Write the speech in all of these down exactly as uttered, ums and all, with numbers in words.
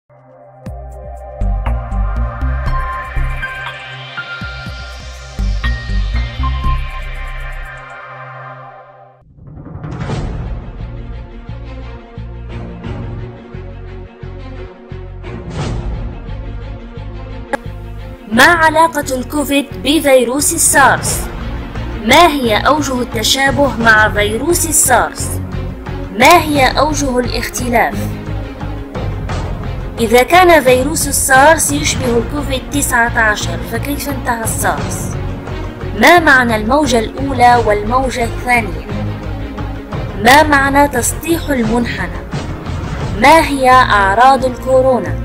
ما علاقة الكوفيد بفيروس السارس؟ ما هي أوجه التشابه مع فيروس السارس؟ ما هي أوجه الاختلاف؟ إذا كان فيروس السارس يشبه الكوفيد تسعة عشر فكيف انتهى السارس؟ ما معنى الموجة الأولى والموجة الثانية؟ ما معنى تسطيح المنحنى؟ ما هي أعراض الكورونا؟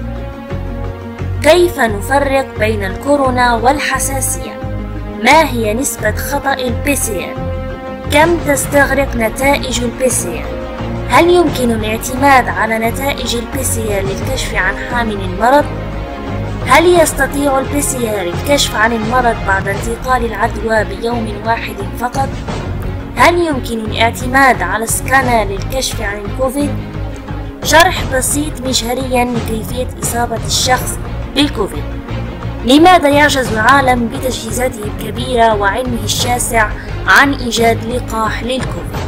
كيف نفرق بين الكورونا والحساسية؟ ما هي نسبة خطأ البي سي ار؟ كم تستغرق نتائج البي سي ار؟ هل يمكن الاعتماد على نتائج البي سي ار للكشف عن حامل المرض؟ هل يستطيع البي سي ار الكشف عن المرض بعد انتقال العدوى بيوم واحد فقط؟ هل يمكن الاعتماد على سكانر للكشف عن الكوفيد؟ شرح بسيط مجهريا لكيفية إصابة الشخص بالكوفيد. لماذا يعجز العالم بتجهيزاته الكبيرة وعلمه الشاسع عن إيجاد لقاح للكوفيد؟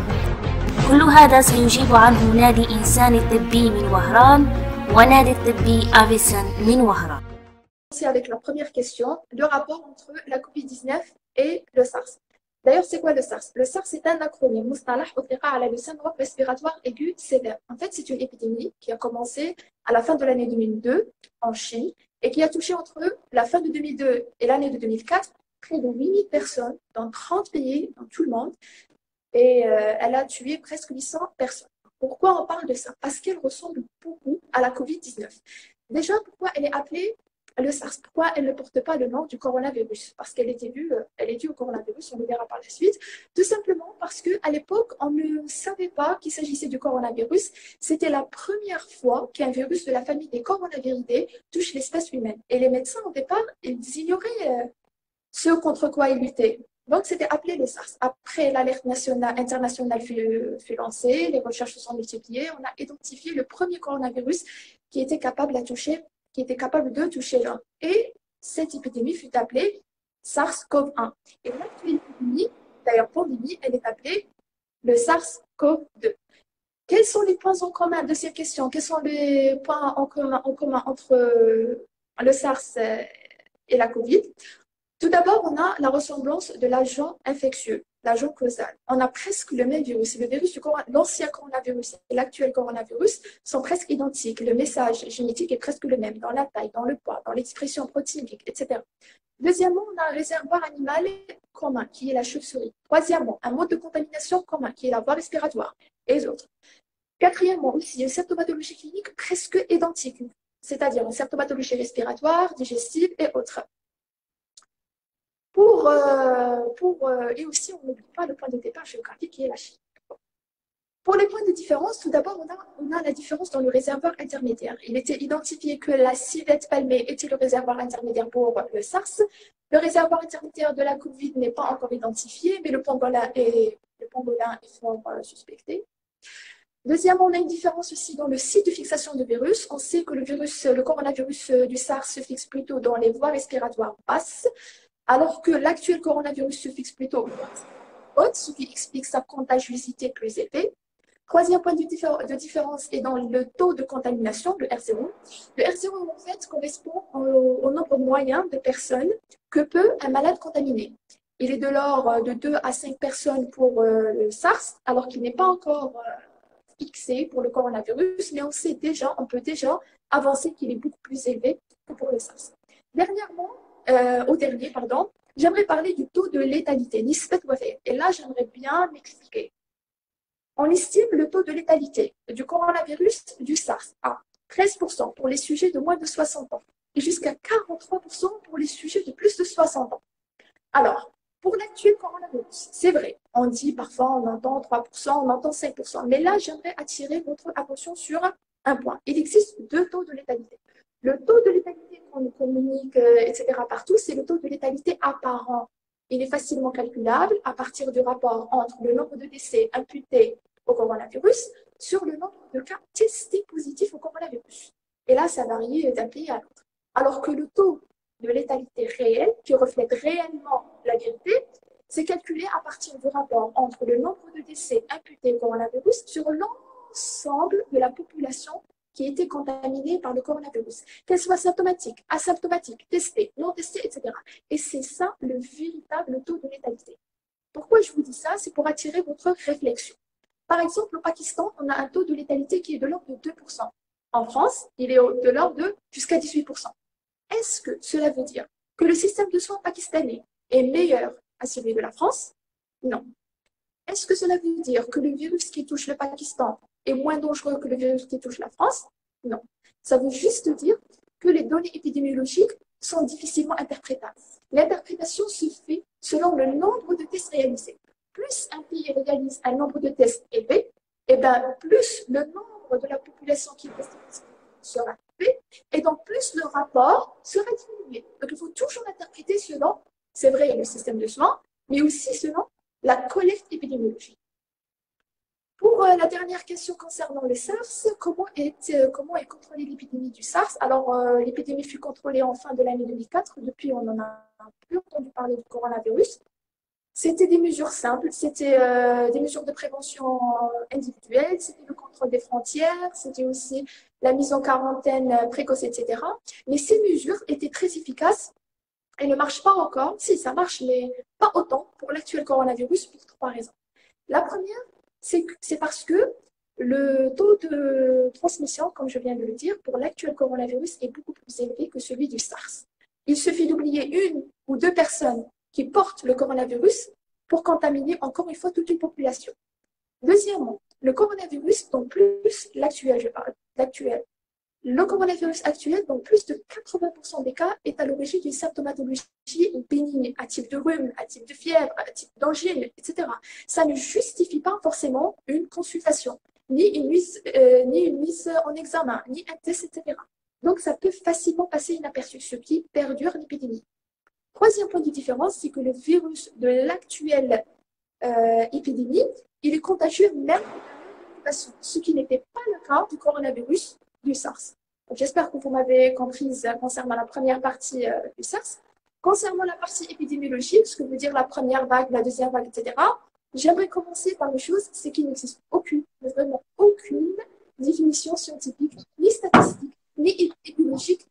كل هذا سيجيب عنه نادي إنسان الطبي من وهران ونادي الطبي أفيسن من وهران. Avec la première question, le rapport entre la covid dix-neuf et le SARS. D'ailleurs, c'est quoi le SARS? Le SARS est un acronyme, مصطلح أطلق على le syndrome respiratoire aigu sévère. En fait, c'est une épidémie qui a commencé à la fin de l'année deux mille deux en Chine et qui a touché entre la fin de deux mille deux et l'année de deux mille quatre près de huit mille personnes dans trente pays, dans tout le monde. Et euh, elle a tué presque huit cents personnes. Pourquoi on parle de ça? Parce qu'elle ressemble beaucoup à la covid dix-neuf. Déjà, pourquoi elle est appelée le SARS? Pourquoi elle ne porte pas le nom du coronavirus? Parce qu'elle était due, elle est due au coronavirus, on le verra par la suite. Tout simplement parce qu'à l'époque, on ne savait pas qu'il s'agissait du coronavirus. C'était la première fois qu'un virus de la famille des coronaviridae touche l'espèce humaine. Et les médecins, au départ, ils ignoraient euh, ce contre quoi ils luttaient. Donc, c'était appelé le SARS. Après, l'alerte nationale, internationale fut, fut lancée, les recherches se sont multipliées. On a identifié le premier coronavirus qui était capable à toucher qui était capable de toucher l'homme. Et cette épidémie fut appelée SARS-CoV un. Et l'actuelle épidémie, d'ailleurs pandémie, elle est appelée le SARS-CoV deux. Quels sont les points en commun de ces questions? Quels sont les points en commun, en commun entre le SARS et la Covid? Tout d'abord, on a la ressemblance de l'agent infectieux, l'agent causal. On a presque le même virus. Le virus du l'ancien coronavirus et l'actuel coronavirus sont presque identiques. Le message génétique est presque le même dans la taille, dans le poids, dans l'expression protéinique, et cetera. Deuxièmement, on a un réservoir animal commun qui est la chauve-souris. Troisièmement, un mode de contamination commun qui est la voie respiratoire et les autres. Quatrièmement, aussi une symptomatologie clinique presque identique, c'est-à-dire une symptomatologie respiratoire, digestive et autres. Pour, euh, pour, euh, et aussi, on n'oublie pas le point de départ géographique qui est la Chine. Pour les points de différence, tout d'abord, on a, on a la différence dans le réservoir intermédiaire. Il était identifié que la civette palmée était le réservoir intermédiaire pour le SARS. Le réservoir intermédiaire de la Covid n'est pas encore identifié, mais le pangolin est, le pangolin est fort euh, suspecté. Deuxièmement, on a une différence aussi dans le site de fixation de virus. On sait que le virus, le coronavirus du SARS se fixe plutôt dans les voies respiratoires basses, alors que l'actuel coronavirus se fixe plutôt haute, ce qui explique sa contagiosité plus élevée. Troisième point de, diffé- de différence est dans le taux de contamination, le R zéro. Le R zéro, en fait, correspond au, au nombre moyen de personnes que peut un malade contaminé. Il est de l'ordre de deux à cinq personnes pour euh, le SARS, alors qu'il n'est pas encore euh, fixé pour le coronavirus, mais on sait déjà, on peut déjà avancer qu'il est beaucoup plus élevé que pour le SARS. Dernièrement, Euh, au dernier, pardon, j'aimerais parler du taux de létalité, nisbat wafat. Et là, j'aimerais bien m'expliquer. On estime le taux de létalité du coronavirus du SARS à treize pour cent pour les sujets de moins de soixante ans et jusqu'à quarante-trois pour cent pour les sujets de plus de soixante ans. Alors, pour l'actuel coronavirus, c'est vrai, on dit parfois, on entend trois pour cent, on entend cinq pour cent, mais là, j'aimerais attirer votre attention sur un point. Il existe deux taux de létalité. Le taux de létalité qu'on communique, euh, et cetera partout, c'est le taux de létalité apparent. Il est facilement calculable à partir du rapport entre le nombre de décès imputés au coronavirus sur le nombre de cas testés positifs au coronavirus. Et là, ça varie d'un pays à l'autre. Alors que le taux de létalité réel, qui reflète réellement la vérité, c'est calculé à partir du rapport entre le nombre de décès imputés au coronavirus sur l'ensemble de la population qui était contaminée par le coronavirus, qu'elle soit symptomatique, asymptomatique, testée, non testée, et cetera. Et c'est ça le véritable taux de létalité. Pourquoi je vous dis ça? C'est pour attirer votre réflexion. Par exemple, au Pakistan, on a un taux de létalité qui est de l'ordre de deux pour cent. En France, il est de l'ordre de jusqu'à dix-huit pour cent. Est-ce que cela veut dire que le système de soins pakistanais est meilleur à celui de la France? Non. Est-ce que cela veut dire que le virus qui touche le Pakistan est moins dangereux que le virus qui touche la France? Non. Ça veut juste dire que les données épidémiologiques sont difficilement interprétables. L'interprétation se fait selon le nombre de tests réalisés. Plus un pays réalise un nombre de tests élevé, et bien plus le nombre de la population qui est testée sera élevé, et donc plus le rapport sera diminué. Donc il faut toujours interpréter selon, c'est vrai, le système de soins, mais aussi selon la collecte épidémiologique. Pour euh, la dernière question concernant le SARS, comment est, euh, comment est contrôlée l'épidémie du SARS? Alors, euh, l'épidémie fut contrôlée en fin de l'année deux mille quatre. Depuis, on n'en a plus entendu parler du coronavirus. C'était des mesures simples, c'était euh, des mesures de prévention individuelle, c'était le contrôle des frontières, c'était aussi la mise en quarantaine précoce, et cetera. Mais ces mesures étaient très efficaces et ne marchent pas encore. Si, ça marche, mais pas autant pour l'actuel coronavirus pour trois raisons. La première, c'est parce que le taux de transmission, comme je viens de le dire, pour l'actuel coronavirus est beaucoup plus élevé que celui du SARS. Il suffit d'oublier une ou deux personnes qui portent le coronavirus pour contaminer encore une fois toute une population. Deuxièmement, le coronavirus, donc plus l'actuel, je parle d'actuel, le coronavirus actuel, dans plus de quatre-vingts pour cent des cas, est à l'origine d'une symptomatologie bénigne, à type de rhume, à type de fièvre, à type d'angine, et cetera. Ça ne justifie pas forcément une consultation, ni une mise, euh, ni une mise en examen, ni un test, et cetera. Donc, ça peut facilement passer inaperçu, ce qui perdure l'épidémie. Troisième point de différence, c'est que le virus de l'actuelle euh, épidémie, il est contagieux même dans ce qui n'était pas le cas du coronavirus du SARS. J'espère que vous m'avez comprise concernant la première partie euh, du SARS. Concernant la partie épidémiologique, ce que veut dire la première vague, la deuxième vague, et cetera, j'aimerais commencer par une chose, c'est qu'il n'existe aucune, mais vraiment aucune définition scientifique, ni statistique, ni épidémiologique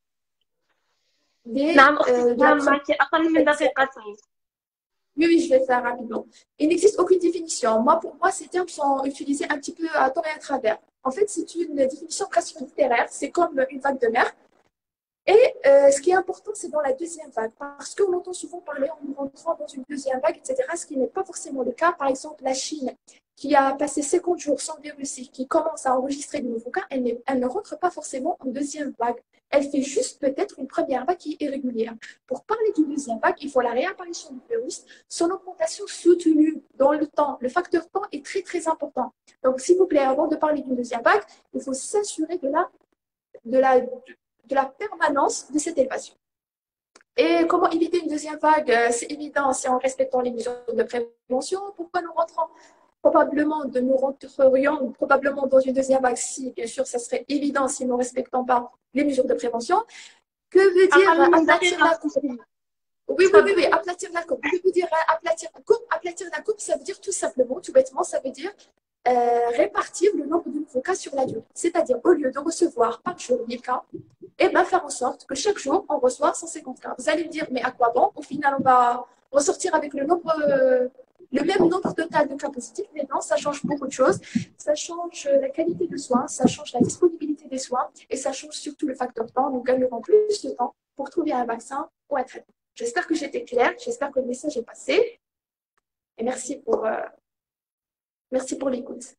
des, نعم euh, أختي de la نعم معك أقل من دقيقتين. Oui, oui, je vais faire rapidement. Il n'existe aucune définition. Moi, pour moi, ces termes sont utilisés un petit peu à tort et à travers. En fait, c'est une définition presque littéraire. C'est comme une vague de mer. Et euh, ce qui est important, c'est dans la deuxième vague. Parce qu'on entend souvent parler en rentrant dans une deuxième vague, et cetera. Ce qui n'est pas forcément le cas. Par exemple, la Chine, qui a passé cinquante jours sans virus et qui commence à enregistrer de nouveaux cas, elle, elle ne rentre pas forcément en deuxième vague. Elle fait juste peut-être une première vague qui est irrégulière. Pour parler d'une deuxième vague, il faut la réapparition du virus, son augmentation soutenue dans le temps. Le facteur temps est très, très important. Donc, s'il vous plaît, avant de parler d'une deuxième vague, il faut s'assurer de la, de, la, de la permanence de cette élévation. Et comment éviter une deuxième vague? C'est évident, c'est en respectant les mesures de prévention. Pourquoi nous rentrons probablement de nous rentrerions probablement dans une deuxième vague si, bien sûr, ça serait évident si nous ne respectons pas les mesures de prévention. Que veut dire aplatir la courbe? Oui, oui, oui, oui, aplatir la courbe. Que veut dire aplatir la courbe? Aplatir la courbe, ça veut dire tout simplement, tout bêtement, ça veut dire euh, répartir le nombre de nouveaux cas sur la durée. C'est-à-dire, au lieu de recevoir par jour mille cas, et bien faire en sorte que chaque jour, on reçoit cent cinquante cas. Vous allez me dire, mais à quoi bon? Au final, on va ressortir avec le nombre... Euh, le même nombre total de cas positifs, mais non, ça change beaucoup de choses. Ça change la qualité de soins, ça change la disponibilité des soins et ça change surtout le facteur temps. Nous gagnerons plus de temps pour trouver un vaccin ou un traitement. J'espère que j'étais claire, j'espère que le message est passé. Et merci pour, euh, merci pour l'écoute.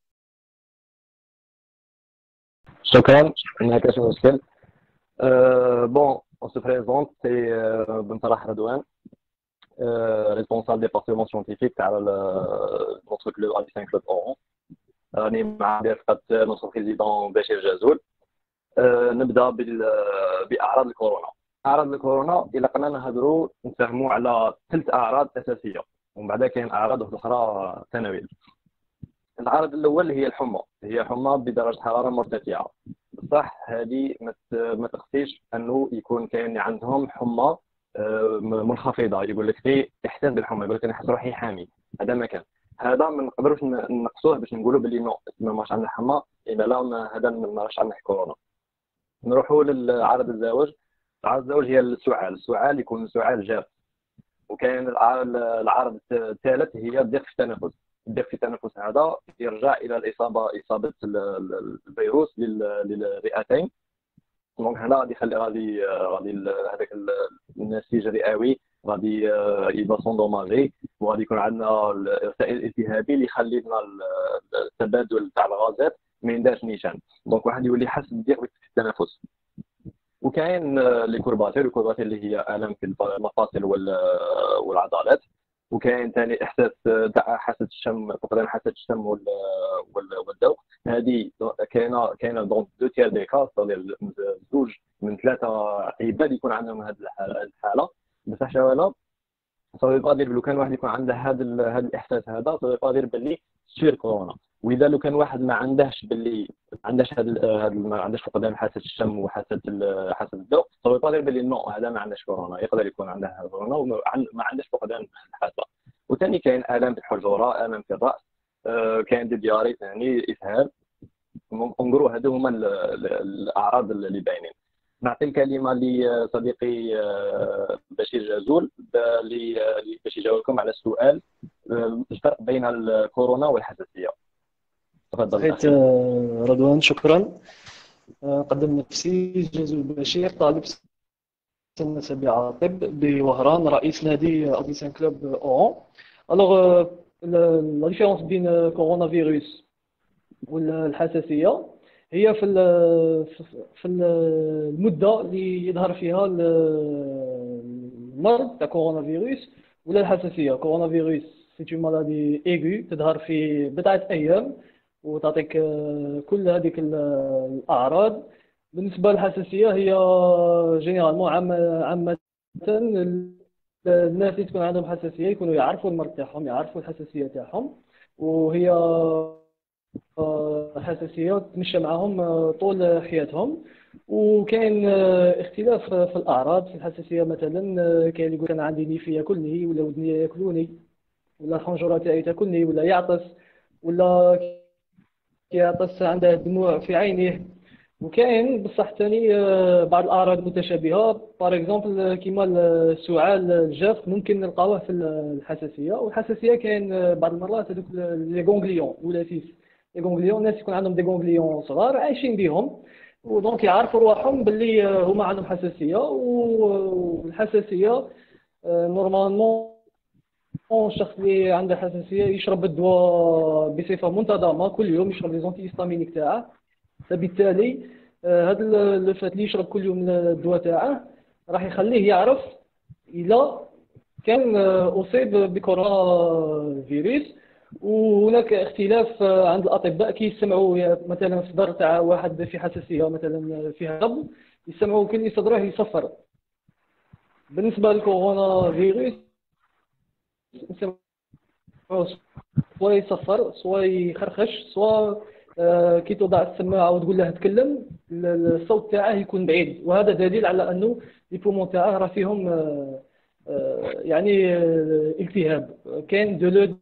شكرا. ما كاش مشكل. Euh, bon, on se présente, c'est euh, Benfarah Radouane. Euh, responsable département scientifique à notre club Addis Club Oran. راني مع برفقة notre président بشير جازول. نبدا باعراض الكورونا. اعراض الكورونا الا قلنا نهضروا نفهموا على ثلاث اعراض اساسيه ومن بعد كاين اعراض اخرى ثانويه. العرض الاول هي الحمى، هي حمى بدرجه حراره مرتفعه بصح هذه ما ت- ما تقصيش انه يكون كاين عندهم حمى آه، م- منخفضه، يقول لك غير احساس بالحمى، يقول لك انا حاسس روحي حامي. هذا ما كان، هذا ما نقدروش ن- نقصوه باش نقولوا باللي نو ما ماش عندنا حمى، اذا لا ما- هذا ما راش عندنا كورونا. نروحوا للعرض الزواج. عرض الزواج هي السعال، السعال يكون سعال جاف. وكاين الع- العرض الثالث هي الضيق في التنفس. الضيق في التنفس هذا يرجع الى الاصابه، اصابه ال- ال- الفيروس لل- للرئتين. دونك هنا غادي يخلي غادي غادي ال- هذاك ال- النسيج الرئوي غادي آه، يبقى سوندوماجي، وغادي يكون عندنا الارتئال الالتهابي اللي يخلي لنا ال- التبادل تاع الغازات ما ينداش نيشان. دونك واحد يولي حاس بضيق في التنفس. وكاين آه، لي كورباتير، الكورباتير اللي هي الم في المفاصل وال- والعضلات. وكاين ثاني احساس آه، تاع حاسه الشم، فقدان حاسه الشم وال- وال- والذوق. هذه كاينه كاينه دونك دو تيار دي كاس، زوج من ثلاثه عباد يكون عندهم هذه الحاله الحالة. بصح شوالا صافي قادر لو كان واحد يكون عنده هذا ال- هذا الاحساس هذا، صافي قادر باللي سير كورونا. واذا لو كان واحد ما عندهش باللي ما عندهش هذا ال- هذا ال- ما عندهش فقدان حاسه الشم وحاسه ال- حاسه الذوق، صافي قادر باللي نو هذا ما عندهش كورونا، يقدر يكون عنده كورونا وما عن- ما عندهش فقدان الحاسه. وثاني كاين الام في الحجره، الام في الراس، آه، كاين دي دياري ثاني، اسهال. انظروا هذو هما ال- ال- الاعراض اللي باينين. نعطي الكلمه لصديقي آه، بشير جازول ب- ل- ل- باش يجاوبكم على السؤال آه، الفرق بين الكورونا والحساسيه. تفضل صحيت اخي. آه، رضوان، شكرا. آه، نقدم نفسي جازول بشير، طالب سنة سابعة طب بوهران، رئيس نادي أوديسان كلوب أوران. ألوغ لا ديفيرونس بين كورونا فيروس والحساسية هي في ال- في ال- المدة اللي يظهر فيها ال- المرض تاع كورونا فيروس ولا الحساسية. كورونا فيروس سي اون مالادي ايغو تظهر في بضعة أيام وتعطيك آه، كل هذيك ال- الأعراض. بالنسبة للحساسية هي جينيرالمون عامة عامة الناس اللي تكون عندهم حساسية يكونوا يعرفوا المرض تاعهم، يعرفوا الحساسية تاعهم، وهي آه، حساسية تمشى معهم آه، طول حياتهم. وكاين آه، اختلاف في الأعراض. في الحساسية مثلا آه، كاين اللي يقول أنا عندي نيفي ياكلني، ولا ودني ياكلوني، ولا الحنجرة تاعي تاكلني، ولا يعطس، ولا يعطس عنده دموع في عينيه. وكاين بصح ثاني آه، بعض الاعراض المتشابهه، باغ اكزومبل كيما السعال الجاف ممكن نلقاوه في الحساسيه. والحساسيه كاين آه، بعض المرات هذوك لي غونغليون ولا فيس لي غونغليون، الناس يكون عندهم دي غونغليون صغار عايشين بهم، ودونك يعرفوا رواحهم باللي آه، هما عندهم حساسيه. والحساسيه آه، نورمالمون الشخص اللي عنده حساسيه يشرب الدواء بصفه منتظمه، كل يوم يشرب لي زونتي هيستامينيك تاعه. فبالتالي آه، هذا لو فات اللي يشرب كل يوم الدواء تاعه راح يخليه يعرف اذا كان آه، اصيب بكورونا فيروس. وهناك اختلاف آه، عند الاطباء كي يسمعوا يا- مثلا في صدر تاع واحد في حساسيه مثلا فيها غب، يسمعوا كل يصدروه يصفر. بالنسبه للكورونا فيروس يسمعوا سوا يصفر، سوا يخرخش، سوا آه، كي توضع السماعه وتقول له تكلم ال- الصوت تاعه يكون بعيد. وهذا دليل على انه لي بومون تاعه راه فيهم آه، آه، يعني آه، التهاب. كاين دو لو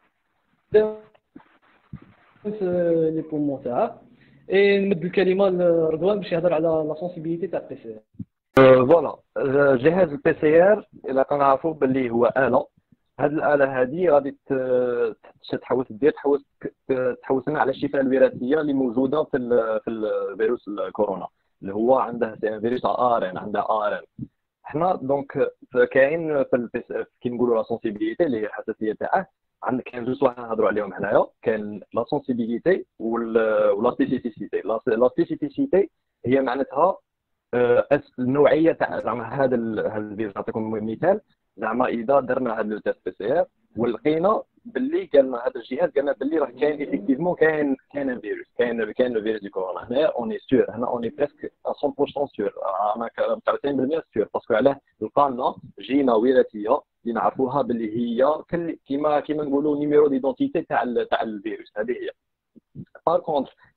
في لي بومون تاعه. اي نمد الكلمه لرضوان باش يهضر على لا سونسيبيليتي تاع البي سي. آه، فوالا آه، جهاز البي سي ار الا كنعرفوا باللي هو اله. هذه الاله هذه غادي ت- تحوس دير تحوس تحوس لنا على الشفره الوراثيه اللي موجوده في ال في الفيروس الكورونا، اللي هو عنده فيروس ار ان، عنده ار ان. حنا دونك كاين في البيس- كي نقولوا لا سونسيبيليتي اللي هي الحساسيه تاعه، عندك كاين جوج واحد نهضروا عليهم هنايا. كاين لا سونسيبيليتي ولا سبيسيفيسيتي. لا سبيسيفيسيتي هي معناتها آه، أس- النوعيه تاع زعما هذا ال- هذا الفيروس. نعطيكم مثال. زعما اذا درنا هذا لو تيست بي سي ار ولقينا باللي قالنا هذا الجهاز قالنا باللي راه كاين ايفيكتيفمون كاين كاين ان فيروس، كاين كاين لو فيروس دي كورونا، هنا اوني سور، هنا اوني بريسك مية بالمية سور، انا تسعين بالمية سور. باسكو علاه لقانا جينا وراثيه اللي نعرفوها باللي هي كل- كيما كيما نقولوا نيميرو ديدونتيتي تاع ال- تاع الفيروس. هذه هي. بار كونتر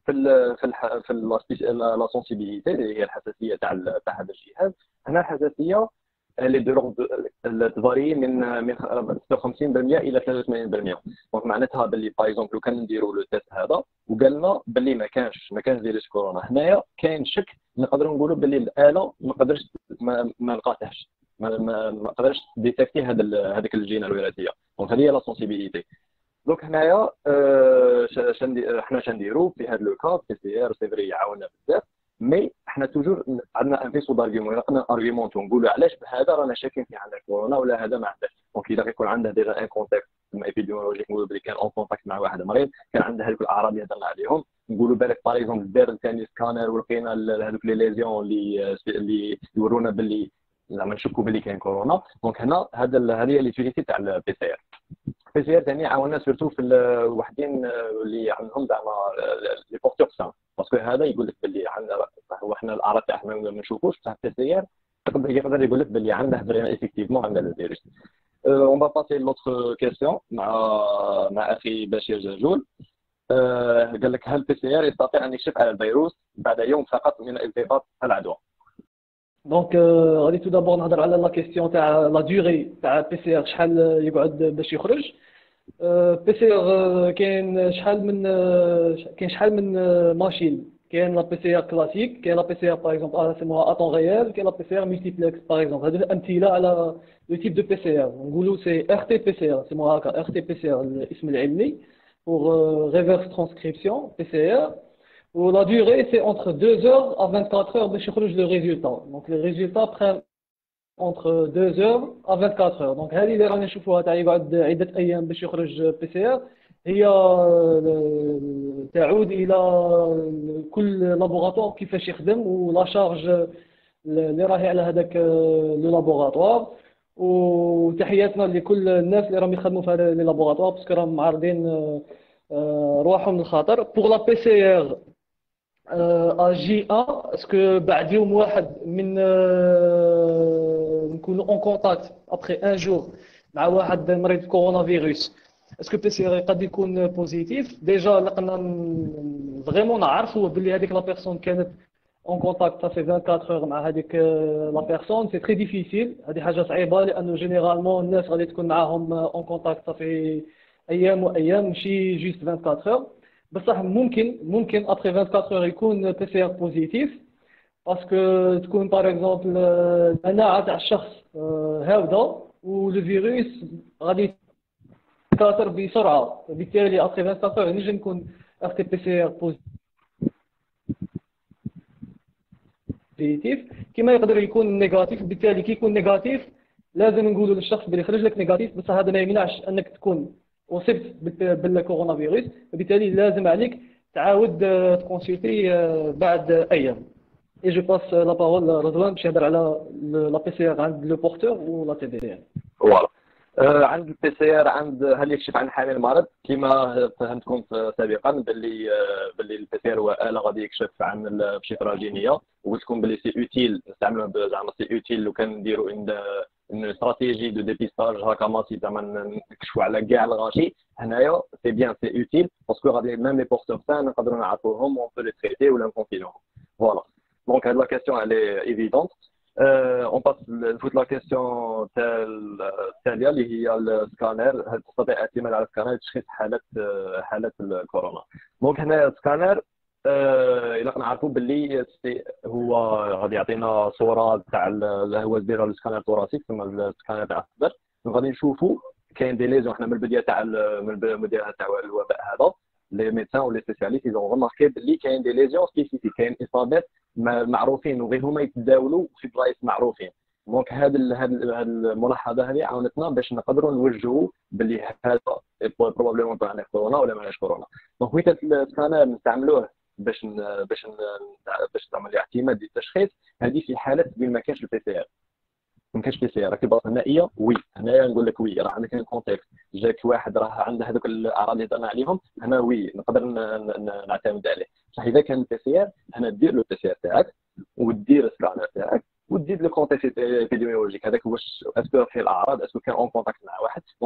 في ال في الح في لا سونسيبيليتي اللي هي الحساسيه تاع تاع هذا الجهاز. هنا الحساسيه اللي دو تفاري من من ستة وخمسين بالمئة الى ثلاثة وثمانين بالمئة. دونك معناتها باللي باغ اكزومبل لو كان نديروا لو تيست هذا وقالنا باللي ما كانش ما كانش فيروس كورونا، هنايا كاين شك نقدروا نقولوا باللي الاله ما قدرش ما, ما لقاتهاش ما ما ما قدرش ديتيكتي هذا هذيك الجينه الوراثيه. دونك هذه هي لا سونسيبيليتي. دونك هنايا أه حنا شنديروا في هذا لو كا بي سي ار سي فري يعاوننا بزاف، مي حنا توجور عندنا ان فيسو دارغيومون، نقدر ارغيومونتو نقولوا علاش بهذا رانا شاكين في عندنا كورونا ولا هذا ما عندهاش. دونك اذا يكون عنده ديجا ان كونتاكت ايبيديمولوجيك نقولوا بلي كان اون كونتاكت مع واحد مريض، كان عنده هذوك الاعراض اللي هضرنا عليهم، نقولوا بالك باغ اكزومبل دار ثاني سكانر ولقينا هذوك لي ليزيون اللي اللي يورونا باللي زعما نشكوا باللي كاين كورونا. دونك هنا هذا هذه هي ليتيليتي تاع البي سي ار. البي سي ار ثاني عاوننا سيرتو في الوحدين اللي عندهم زعما لي بورتور سان، باسكو هذا يقول لك باللي عندنا هو احنا الاعراض تاعنا ما نشوفوش، بصح البي سي ار يقدر يقدر يقول لك باللي عنده فريمون ايفيكتيفمون عنده الفيروس. اون با باسي لوتر كيسيون مع مع اخي بشير جاجول. أه قال لك هل البي سي ار يستطيع ان يكشف على الفيروس بعد يوم فقط من التقاط العدوى؟ دونك غادي تو دابور نهضر على لا كيسيون تاع لا ديوري تاع البي سي ار، شحال يقعد باش يخرج. بي سي ار كاين شحال من كاين شحال من ماشين، كاين لا بي سي ار كلاسيك، كاين لا بي سي ار باغ اكزومبل سموها اتون ريال، كاين لا بي سي ار ملتيبلكس باغ اكزومبل. هذه امثله على لو تيب دو بي سي ار، نقولوا سي ار تي بي سي ار، سموها هكا ار تي بي سي ار الاسم العلمي، pour reverse transcription P C R. Où la durée c'est entre deux heures à vingt-quatre heures باش يخرج le résultat. Donc les résultats prennent entre deux heures à vingt-quatre heures. Donc هذه اللي رانا نشوفوها تاع يقعد عدة أيام باش يخرج بي سي ار هي تعود إلى كل لابوغاتوار كيفاش يخدم ولا شارج اللي راهي على هذاك لو لابوغاتوار. وتحياتنا لكل الناس اللي راهم يخدموا في هذا لي لابوغاتوار باسكو راهم معرضين رواحهم للخطر. بوغ لا بي سي ار ا جي ان اسكو بعد يوم واحد من نكونوا اون كونتاكت ابخي ان جور مع واحد مريض كورونا فيروس، اسكو بي سي ار قد يكون بوزيتيف. ديجا لقنا فريمون نعرفوا باللي هذيك لا بيرسون كانت اون كونتاكت صافي أربعة وعشرين مع هذيك لا بيرسون. سي تري ديفيسيل، هذه حاجه صعيبه لانه جينيرالمون الناس غادي تكون معاهم اون كونتاكت صافي ايام وايام ماشي جوست أربعة وعشرين. بصح ممكن ممكن ابخي أربعة وعشرين يكون بي سي ار بوزيتيف باسكو تكون باغ اكزومبل المناعه تاع الشخص هاوده ولو فيروس غادي يتكاثر بسرعه، بالتالي ابخي أربعة وعشرين نجم يكون ار تي بي سي ار بوزيتيف كما يقدر يكون نيجاتيف. بالتالي كي يكون نيجاتيف لازم نقولوا للشخص بلي يخرج لك نيجاتيف، بس هذا ما يمنعش انك تكون اصبت بالكورونا فيروس، وبالتالي لازم عليك تعاود تكونسلتي بعد ايام. اي جو باس لا بارول رضوان باش يهضر على لا بي سي ار عند لو بورتور ولا تي دي ار. فوالا عند البي سي ار عند هل يكشف عن حامل المرض كما فهمتكم سابقا باللي باللي البي سي ار هو آلة غادي يكشف عن البشره الجينيه، وتكون باللي سي اوتيل نستعملوه زعما سي اوتيل لو كان نديروا عند une stratégie de dépistage هكا ماسي زعما نكشفوا على كاع الغاشي. هنايا سي بيان سي اوتيل باسكو غادي ميم لي بورتور سان نقدروا نعرفوهم اون بو لي تريتي ولا نكونفينوهم. فوالا دونك هاد لا كيسيون الي ايفيدونت. اون باس نفوت لا كيسيون تاع التاليه اللي هي السكانر. هل تستطيع الاعتماد على السكانر لتشخيص حالات حالات الكورونا؟ دونك هنا السكانر الى كنعرفوا باللي هو غادي يعطينا صوره تاع هو داير السكانر ثوراسيك ثم السكانر تاع الصدر. غادي نشوفوا كاين دي ليزيون. حنا من البدايه تاع من البدايه تاع الوباء هذا لي ميدسان ولي سبيسياليست يزون غماركي باللي كاين دي ليزيون سبيسيفيك، كاين اصابات معروفين وغير هما يتداولوا في بلايص معروفين. دونك هذا هذه الملاحظه هذه عاونتنا باش نقدروا نوجهوا باللي هذا بروبابليمون تاع كورونا ولا ماهيش كورونا. دونك ويت السكانر نستعملوه باش باش باش تعمل اعتماد للتشخيص. هذه في حاله بين ما كانش البي سي ار ما كانش بي سي ار راكي بلاصه نائيه. وي هنايا نقول لك وي راه عندك كونتكست جاك واحد راه عنده هذوك الاعراض اللي هضرنا عليهم، هنا وي نقدر نعتمد عليه. صح اذا كان البي سي ار هنا دير لو بي سي ار تاعك ودير السكانر تاعك وتزيد لو كونتكست ايبيديميولوجيك هذاك واش اسكو فيه الاعراض، اسكو كان اون كونتاكت مع واحد.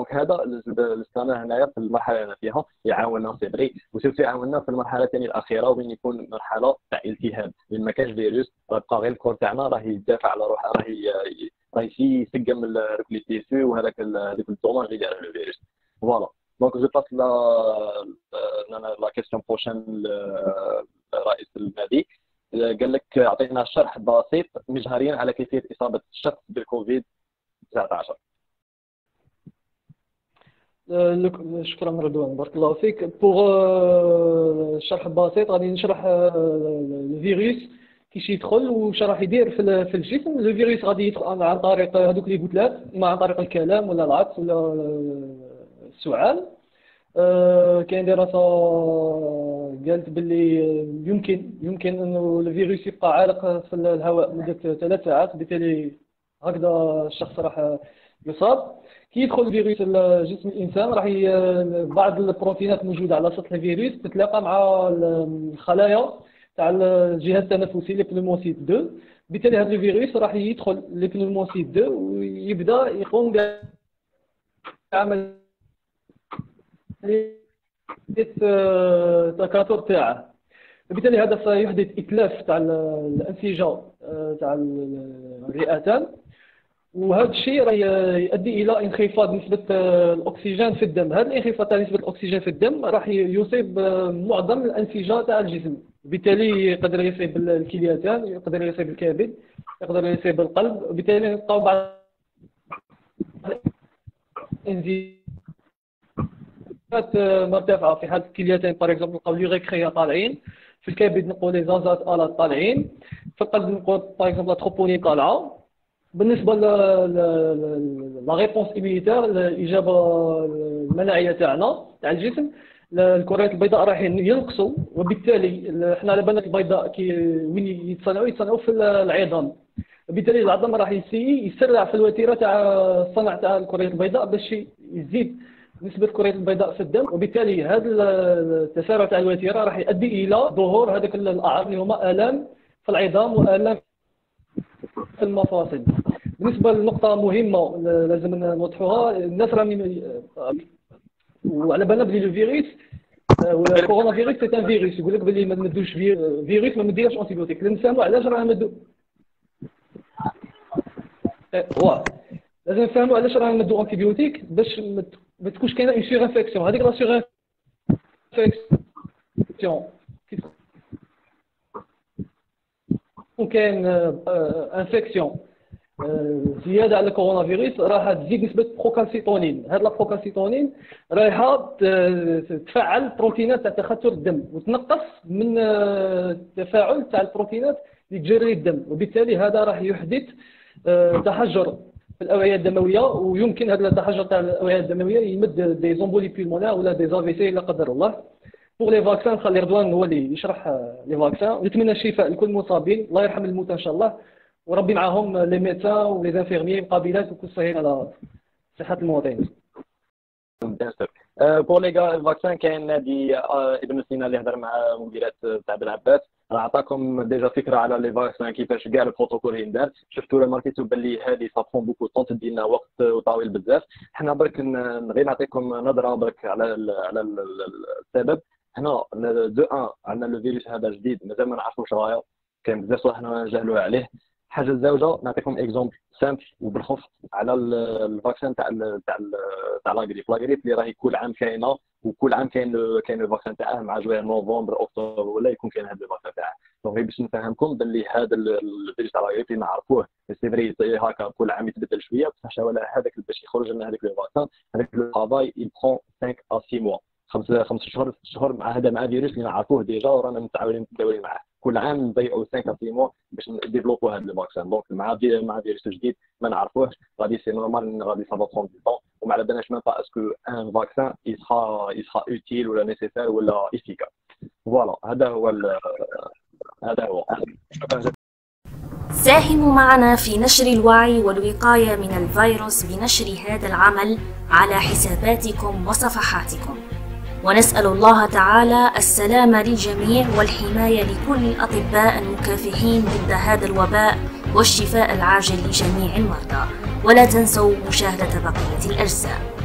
دونك هذا الاستثمار هنايا في المرحله اللي أنا فيها يعاوننا سي فري، وسيرتو يعاوننا في المرحله الثانيه الاخيره وين يكون مرحله تاع التهاب، لان ما كانش فيروس راه بقى غير الكور تاعنا راه يدافع على روحه، راه راه يسقم هذوك لي تيسو وهذاك هذوك الدوماج اللي دار لو فيروس. فوالا دونك جو باس لا لا كيسيون بروشين الرئيس النادي قال لك عطينا شرح بسيط مجهريا على كيفيه اصابه الشخص بالكوفيد تسعة عشر. شكرا رضوان بارك الله فيك. بوغ الشرح البسيط غادي نشرح الفيروس كيش يدخل واش راح يدير في في الجسم. لو فيروس غادي يدخل عن طريق هذوك لي قلت لك، اما عن طريق الكلام ولا العطس ولا السعال. أه كاين دراسه قالت باللي يمكن يمكن انه الفيروس يبقى عالق في الهواء مده ثلاث ساعات، بالتالي هكذا الشخص راح يصاب. كي يدخل الفيروس جسم الانسان راح بعض البروتينات موجوده على سطح الفيروس تتلاقى مع الخلايا تاع الجهاز التنفسي لي بنوموسيت اثنين، بالتالي هذا الفيروس راح يدخل لي بنوموسيت اثنين ويبدا يقوم بعمل التكاثر تاعه، بالتالي هذا سيحدث اتلاف تاع الانسجه تاع الرئتان، وهذا الشيء راه يؤدي الى انخفاض نسبه الاكسجين في الدم. هذا الانخفاض تاع نسبه الاكسجين في الدم راح يصيب معظم الانسجه تاع الجسم، بالتالي يقدر يصيب الكليتين، يقدر يصيب الكبد، يقدر يصيب القلب، وبالتالي نلقاو بعض الانزيمات مرتفعه في حاله الكليتين. باغ اكزومبل نلقاو لي غيكريا طالعين، في الكبد نلقاو لي زازات الات طالعين، في القلب نلقاو باغ اكزومبل التروبونين طالعه. بالنسبه لا ريبونس ايميليتير الاجابه المناعيه تاعنا تاع الجسم، الكريات البيضاء راح ينقصوا، وبالتالي حنا على بالنا البيضاء كي وين يتصنعوا يتصنعوا في العظام، بالتالي العظام راح يسي يسرع في الوتيره تاع الصنع تاع الكريات البيضاء باش يزيد نسبه الكريات البيضاء في الدم، وبالتالي هذا التسارع تاع الوتيره راح يؤدي الى ظهور هذوك الاعراض اللي هما الام في العظام والام في المفاصل. بالنسبه لنقطه مهمه لازم نوضحوها، الناس راهم وعلى بالنا بلي لو فيروس ولا الكورونا فيروس سي ان فيروس، يقول لك بلي ما نمدوش فيروس ما مديرش انتيبيوتيك. نفهموا علاش راه نمدو واه لازم نفهموا علاش راه نمدو انتيبيوتيك باش ما تكونش كاينه اون سيغ انفيكسيون. هذيك لا سيغ انفيكسيون كاين انفيكسيون زياده على الكورونا فيروس راح تزيد نسبه بروكالسيتونين. هاد لا بروكالسيتونين رايحه تفعل بروتينات تاع تخثر الدم وتنقص من التفاعل تاع البروتينات اللي تجري الدم، وبالتالي هذا راح يحدث تحجر في الاوعيه الدمويه، ويمكن هذا التحجر تاع الاوعيه الدمويه يمد دي زومبولي بيلمونير ولا دي زافي سي لا قدر الله. بوغ لي فاكسان نخلي رضوان هو اللي يشرح لي فاكسان. نتمنى الشفاء لكل المصابين، الله يرحم الموتى ان شاء الله، وربي معاهم لي ميدسان ولي زانفيرميي مقابلات وكل سهيل على صحه المواطنين. بور لي كاع الفاكسان كاين نادي ابن سينا اللي هضر مع مديرات تاع بن عباس، راه عطاكم ديجا فكره على لي فاكسان كيفاش كاع البروتوكول يندار. شفتوا ماركيتو باللي هذه سابخون بوكو طون تدي لنا وقت وطويل بزاف. حنا برك غير نعطيكم نظره برك على على السبب. هنا دو ان عندنا لو فيروس هذا جديد مازال ما نعرفوش راهو، كاين بزاف صح حنا نجهلوا عليه. حاجه زوجه نعطيكم اكزومبل سامبل وبالخف على الفاكسان تاع تاع تاع لاغريب. لاغريب اللي راهي كل عام كاينه، وكل عام كاين كاين الفاكسان تاعه مع جويه نوفمبر اكتوبر ولا يكون كاين هذا الفاكسان تاعه. دونك باش نفهمكم باللي هذا الفيروس تاع لاغريب اللي نعرفوه سي فري هكا كل عام يتبدل شويه، بصح ولا هذاك باش يخرج لنا هذاك الفاكسان هذاك لو طرافاي يبخون خمسة ا ستة موا، خمسة خمسة شهور شهور مع هذا مع فيروس اللي نعرفوه ديجا ورانا متعاونين متداولين معاه. كل عام نضيعوا خمسة ا ستة موا باش نديفلوبوا هذا الفاكسان. دونك مع مع فيروس جديد ما نعرفوهش غادي سي نورمال غادي سافا بروند دو طون، وما على بالناش ميم با اسكو ان فاكسان يسرا يسرا اوتيل ولا نيسيسير ولا افيكاس. فوالا هذا هو هذا هو. ساهموا معنا في نشر الوعي والوقاية من الفيروس بنشر هذا العمل على حساباتكم وصفحاتكم، ونسأل الله تعالى السلامة للجميع والحماية لكل الأطباء المكافحين ضد هذا الوباء والشفاء العاجل لجميع المرضى. ولا تنسوا مشاهدة بقية الأجزاء.